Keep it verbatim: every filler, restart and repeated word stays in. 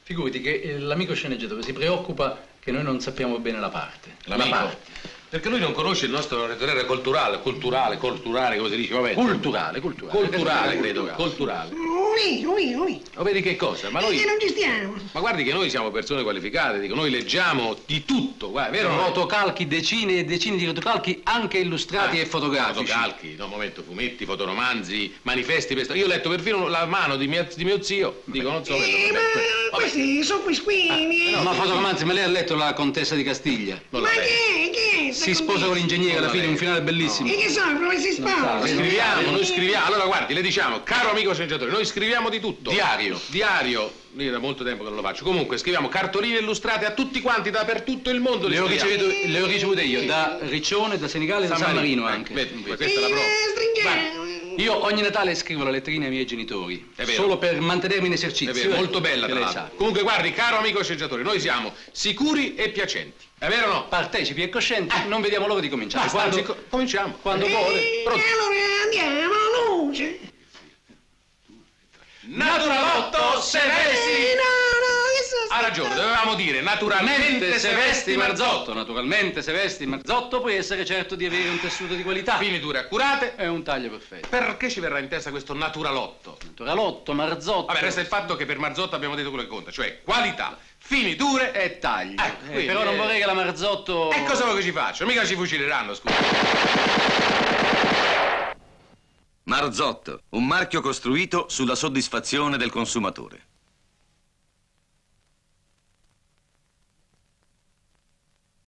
Figurati che eh, l'amico sceneggiatore si preoccupa che noi non sappiamo bene la parte. L'amico? La parte. Perché lui non conosce il nostro rettore culturale, culturale, culturale, come si dice, vabbè. Culturale, culturale. Culturale, credo, culturale. Ui, ui, ui. Ma vedi che cosa? Ma noi... Perché non ci stiamo? Ma guardi che noi siamo persone qualificate, dico, noi leggiamo di tutto, guarda, vero? Sono rotocalchi, decine e decine di rotocalchi, anche illustrati Ah, e fotografici. Fotocalchi, no, un momento, fumetti, fotoromanzi, manifesti, per... Io ho letto perfino la mano di, mia, di mio zio, dico, non so... Eh, ma questi sono quisquini. No, ma fotoromanzi, ma lei ha letto La Contessa di Castiglia? Non Ma la leggo. che? Che è? Si sposa con l'ingegnere alla fine, un finale bellissimo. E che sono? Come si sposa? Scriviamo, noi scriviamo. Allora guardi, le diciamo, caro amico sceneggiatore, noi scriviamo di tutto. Diario. Diario. Io da molto tempo che non lo faccio. Comunque scriviamo cartoline illustrate a tutti quanti dappertutto il mondo. Le ho, scriviamo. ricevute, le ho ricevute io, da Riccione, da Senigallia e da San Marino anche. Vedi, questa è la prova. Eh, stringiamo. Io ogni Natale scrivo la letterina ai miei genitori, È vero. solo per mantenermi in È esercizio. vero, molto bella che tra lei l'altro. sa. Comunque guardi, caro amico sceneggiatore, noi siamo sicuri e piacenti. È vero o no? Partecipi e coscienti, non vediamo l'ora di cominciare. Basta, Quando, anzi, co- cominciamo. quando Eh, vuole. Pronto? allora andiamo, luce. Naturalotto se Eh, vesti. no, no, che sono Ha ragione, dovevamo dire naturalmente se vesti Marzotto, naturalmente se vesti Marzotto puoi essere certo di avere un tessuto di qualità. Finiture accurate. È un taglio perfetto. Perché ci verrà in testa questo naturalotto? Naturalotto, Marzotto. Vabbè, resta il fatto che per Marzotto abbiamo detto quello che conta, cioè qualità, finiture e... E taglio. Ecco, Eh, quindi, però non eh, vorrei che la Marzotto... E cosa vuoi che ci faccio? Mica ci fucileranno, scusa. Marzotto, un marchio costruito sulla soddisfazione del consumatore.